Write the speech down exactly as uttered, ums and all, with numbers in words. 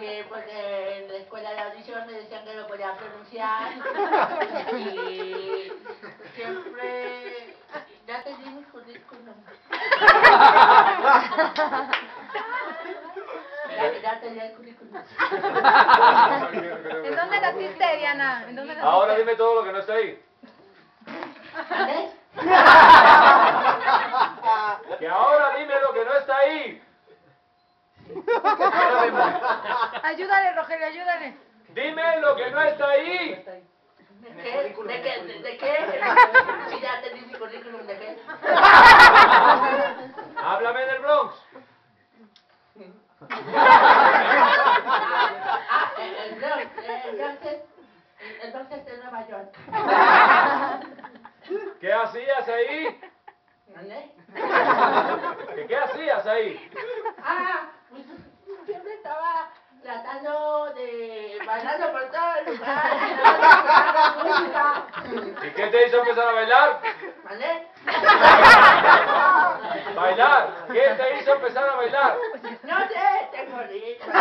porque, porque en la escuela de audición me decían que no podía pronunciar y siempre ya te di mi currículum. Ya, ya te di el currículum. ¿En dónde naciste, Diana? ¿En dónde naciste? Ahora dime todo lo que no está ahí. ¿Vale? Que ahora dime lo que no está ahí. Ahora dime. Ayúdale, Rogelio, ayúdale. Dime lo que no está ahí. ¿De qué? ¿De qué? ¿De, de qué? Si ya te di mi currículum, ¿de qué? Háblame del Bronx. Ah, el, el Bronx, el Bronx es, el Bronx es de Nueva York. ¿Qué hacías ahí? ¿Vale? ¿Qué, qué hacías ahí? Ah, pues siempre estaba tratando de bailando por todo el lugar, y música. ¿Y qué te hizo empezar a bailar? ¿Vale? ¿Bailar? ¿Qué te hizo empezar a bailar? No sé, tengo risa.